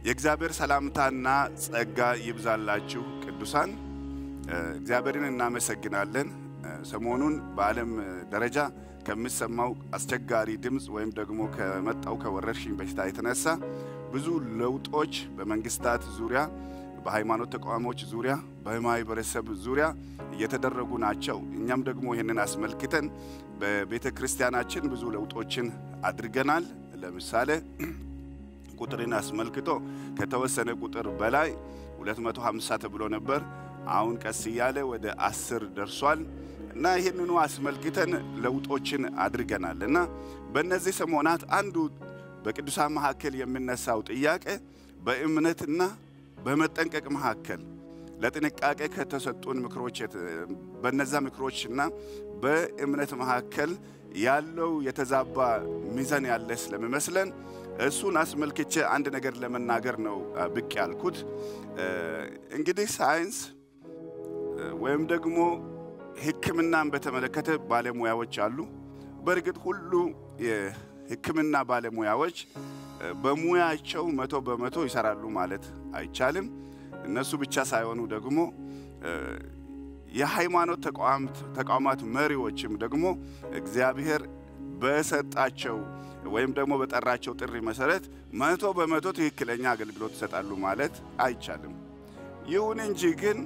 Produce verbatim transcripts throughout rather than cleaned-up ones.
የእግዚአብሔር ሰላምታና ጸጋ ይብዛላችሁ ቅዱሳን እግዚአብሔርን እናመሰግናለን ሰሞኑን በዓለም ደረጃ ከመሰማው አስቸጋሪ ድምጽ ወይም ደግሞ ከመጣው ከወረርሽኝ በሽታ የተነሳ ብዙ ለውጦች በመንግስታት ዙሪያ በሃይማኖት ተቋሞች ዙሪያ በማህበረሰብ ዙሪያ እየተደረጉ ናቸው እኛም ደግሞ ይሄንን አስመልክተን በቤተክርስቲያናችን ብዙ ለውጦችን አድርገናል ለምሳሌ ቁጥርን አስመልክቶ ከተወሰነ ቁጥር በላይ ሁለት መቶ ሃምሳ ተብሎ ነበር አሁን ቀስ ያለ ወደ አስር ደርሷል እና ይሄንኑ አስመልክተን ለውጦችን አድርገናልና በእነዚህ ሰሞናት አንዱ በቅዱሳን መሐከል የምንነሳው ጥያቄ በእምነትና በመጠንቀቅ መሐከል ለጥንቃቄ ከተሰጡን ምክሮች በእነዛ ምክሮችና በእምነት መሐከል ያለው የተዛባ ሚዛን ያለ ስለሚመስለን እሱን አስመልክቼ አንድ ነገር ለመናገር ነው ብቅ ያልኩት እንግዲህ ሳይንስ ወይም ደግሞ ሕክምናን በተመለከተ ባለሙያዎች አሉ በርግጥ ሁሉ የሕክምና ባለሙያዎች በሙያቸው መቶ በመቶ ይሰራሉ ማለት አይቻልም እነሱ ብቻ ሳይሆኑ ደግሞ የሃይማኖት ተቋማት ተቋማት መሪዎችም ደግሞ እግዚአብሔር በሰጣቸው ወይም ደግሞ በጠራቸው ጥሪ መሰረት መቶ በመቶ ትክክለኛ አገልግሎት ይሰጣሉ ማለት አይቻልም ይሁን እንጂ ግን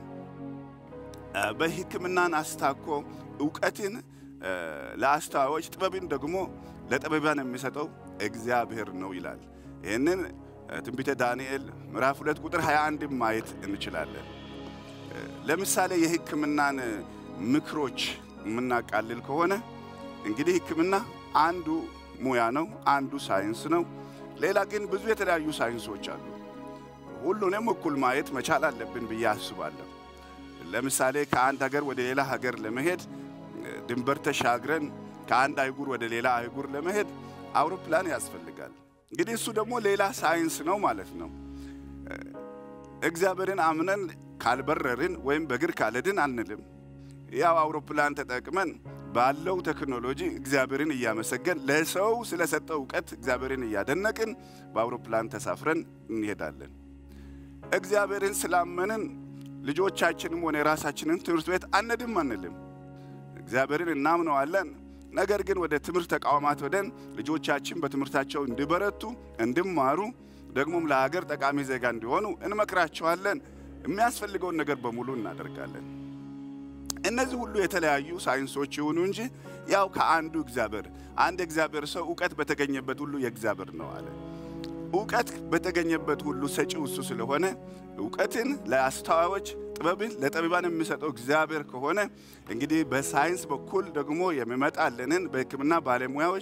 በሕክምናን አስታኮ ዕውቀትን ለአስተዋዮች ጥበብን ደግሞ ለጥበባን የሚሰጠው እግዚአብሔር ነው ይላል ይሄንን ትንቢተ ዳንኤል ምዕራፍ ሁለት ቁጥር ሃያ አንድ ማየት እንችላለን ለምሳሌ የሕክምናን ምክሮች ምናቃልል ከሆነ እንግዲህ ሕክምና አንዱ ሙያ ነው አንዱ ሳይንስ ነው ሌላ ግን ብዙ የተለያዩ ሳይንሶች አሉ ሁሉንም እኩል ማየት መቻል አለብን ብዬ አስባለሁ ለምሳሌ ከአንድ ሀገር ወደ ሌላ ሀገር ለመሄድ ድንበር ተሻግረን ከአንድ አይጉር ወደ ሌላ አይጉር ለመሄድ አውሮፕላን ያስፈልጋል እንግዲህ እሱ ደግሞ ሌላ ሳይንስ ነው ማለት ነው እግዚአብሔርን አምነን ካልበረርን ወይም በእግር ካልሄድን አንልም ያው አውሮፕላን ተጠቅመን ባለው ቴክኖሎጂ እግዚአብሔርን ያመሰገን ለሰው ስለሰጠው ዕውቀት እግዚአብሔርን ያደነቅን በአውሮፕላን ተሳፍረን እንሄዳለን እግዚአብሔርን ስላመንን ልጆቻችንም ሆነ ራሳችንን ትምህርት ቤት አንድም አንልም እግዚአብሔርን እናምነዋለን ነገር ግን ወደ ትምህርት ተቋማት ወደን ልጆቻችን በትምህርታቸው እንዲበረቱ እንዲማሩ ደግሞም ለሀገር ጠቃሚ ዜጋ እንዲሆኑ እንመክራቸዋለን የሚያስፈልገው ነገር በሙሉ እናደርጋለን እነዚህ ሁሉ የተለያዩ ሳይንሶች ይሁኑ እንጂ ያው ከአንዱ እግዚአብሔር አንድ እግዚአብሔር ሰው ዕውቀት በተገኘበት ሁሉ የእግዚአብሔር ነው አለ ዕውቀት በተገኘበት ሁሉ ሰጪው እሱ ስለሆነ ዕውቀትን ለአስተዋዮች ጥበብን ለጠቢባን የሚሰጠው እግዚአብሔር ከሆነ እንግዲህ በሳይንስ በኩል ደግሞ የሚመጣልንን በሕክምና ባለሙያዎች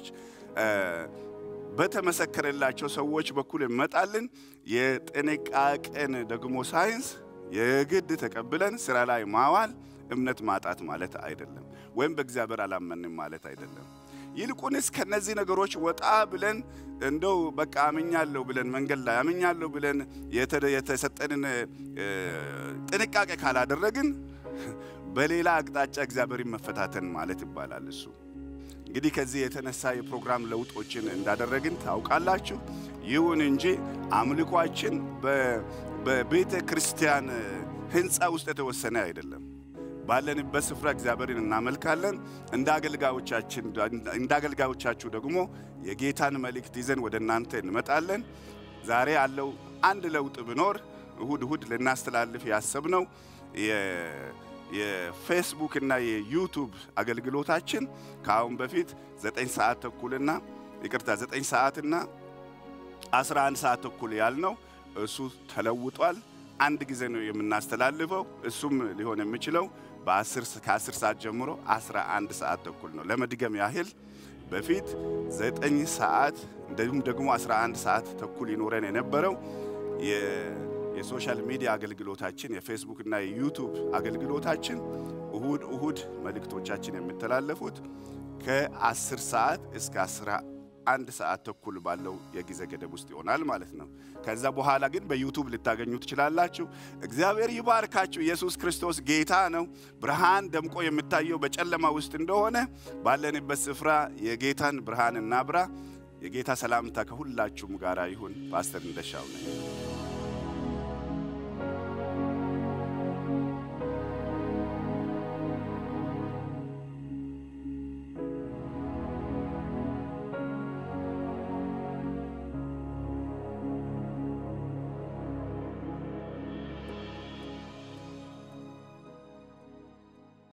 በተመሰከረላቸው ሰዎች በኩል የሚመጣልን የጥንቃቄን ደግሞ ሳይንስ የግድ ተቀብለን ስራ ላይ ማዋል እምነት ማጣት ማለት አይደለም ወይም በእግዚአብሔር አላመንም ማለት አይደለም ይልቁንስ ከነዚህ ነገሮች ወጣ ብለን እንደው በቃ አምኛለሁ ብለን መንገድ ላይ አምኛለሁ ብለን የተሰጠንን ጥንቃቄ ካላደረግን በሌላ አቅጣጫ እግዚአብሔርን መፈታተን ማለት ይባላል እሱ እንግዲህ ከዚህ የተነሳ የፕሮግራም ለውጦችን እንዳደረግን ታውቃላችሁ ይሁን እንጂ አምልኳችን በቤተ ክርስቲያን ህንጻ ውስጥ የተወሰነ አይደለም ባለንበት ስፍራ እግዚአብሔርን እናመልካለን እንዳገልጋዮቻችን እንዳገልጋዮቻችሁ ደግሞ የጌታን መልእክት ይዘን ወደ እናንተ እንመጣለን ዛሬ ያለው አንድ ለውጥ ቢኖር እሁድ እሁድ ለናስተላልፍ ያሰብነው የፌስቡክ እና የዩቲዩብ አገልግሎታችን ካሁን በፊት ዘጠኝ ሰዓት ተኩልና ይቅርታ ዘጠኝ ሰዓትና አስራ አንድ ሰዓት ተኩል ያልነው እሱ ተለውጧል አንድ ጊዜ ነው የምናስተላልፈው እሱም ሊሆን የሚችለው በ10 ከ10 ሰዓት ጀምሮ አስራ አንድ ሰዓት ተኩል ነው ለመድገም ያህል በፊት ዘጠኝ ሰዓት እንደውም ደግሞ አስራ አንድ ሰዓት ተኩል ይኖረን የነበረው የሶሻል ሚዲያ አገልግሎታችን የፌስቡክ እና የዩቲዩብ አገልግሎታችን እሁድ እሁድ መልእክቶቻችን የሚተላለፉት ከ10 ሰዓት እስከ አስራ አንድ ሰዓት ተኩል ባለው የጊዜ ገደብ ውስጥ ይሆናል ማለት ነው ከዛ በኋላ ግን በዩቲዩብ ልታገኙ ትችላላችሁ እግዚአብሔር ይባርካችሁ ኢየሱስ ክርስቶስ ጌታ ነው ብርሃን ደምቆ የሚታየው በጨለማ ውስጥ እንደሆነ ባለንበት ስፍራ የጌታን ብርሃን እናብራ የጌታ ሰላምታ ከሁላችሁም ጋር ይሁን ፓስተር እንደሻው ነኝ